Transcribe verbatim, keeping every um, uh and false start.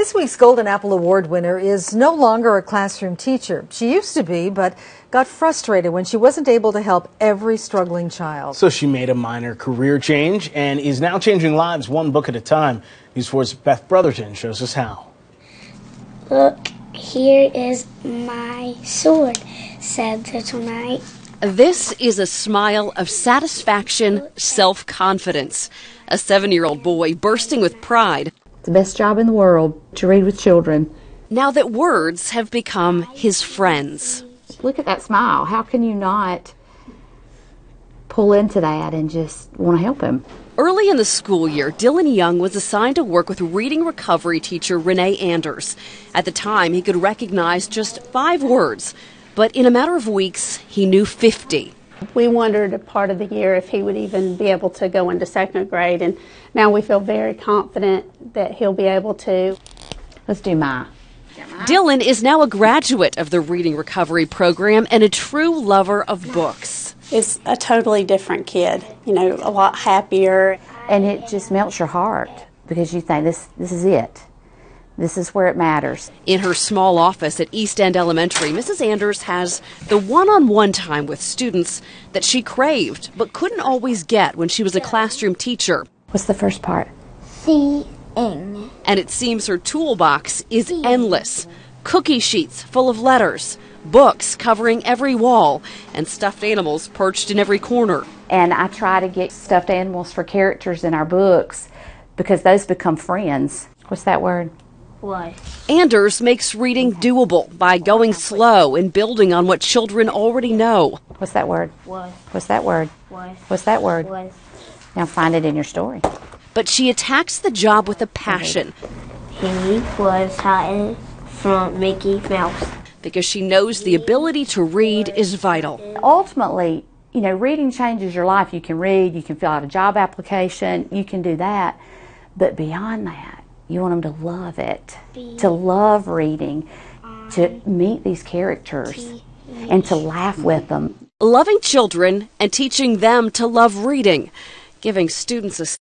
This week's Golden Apple Award winner is no longer a classroom teacher. She used to be, but got frustrated when she wasn't able to help every struggling child. So she made a minor career change and is now changing lives one book at a time. News four's Beth Brotherton shows us how. Look, here is my sword, said the tonight. This is a smile of satisfaction, self-confidence. A seven-year-old boy bursting with pride. It's the best job in the world, to read with children. Now that words have become his friends. Look at that smile. How can you not pull into that and just want to help him? Early in the school year, Dylan Young was assigned to work with reading recovery teacher Renee Anders. At the time, he could recognize just five words, but in a matter of weeks, he knew fifty. We wondered a part of the year if he would even be able to go into second grade, and now we feel very confident that he'll be able to. Let's do my. Dylan is now a graduate of the reading recovery program and a true lover of books. Is a totally different kid, you know, a lot happier. And it just melts your heart because you think this, this is it. This is where it matters. In her small office at East End Elementary, Missus Anders has the one-on-one time with students that she craved but couldn't always get when she was a classroom teacher. What's the first part? Seeing. And it seems her toolbox is endless. Cookie sheets full of letters, books covering every wall, and stuffed animals perched in every corner. And I try to get stuffed animals for characters in our books because those become friends. What's that word? What? Anders makes reading doable by going slow and building on what children already know. What's that word? What? What's that word? What? What's that word? What? Now find it in your story. But she attacks the job with a passion. He was hiding from Mickey Mouse. Because she knows the ability to read is vital. Ultimately, you know, reading changes your life. You can read, you can fill out a job application, you can do that. But beyond that, you want them to love it, to love reading, to meet these characters, and to laugh with them. Loving children and teaching them to love reading, giving students a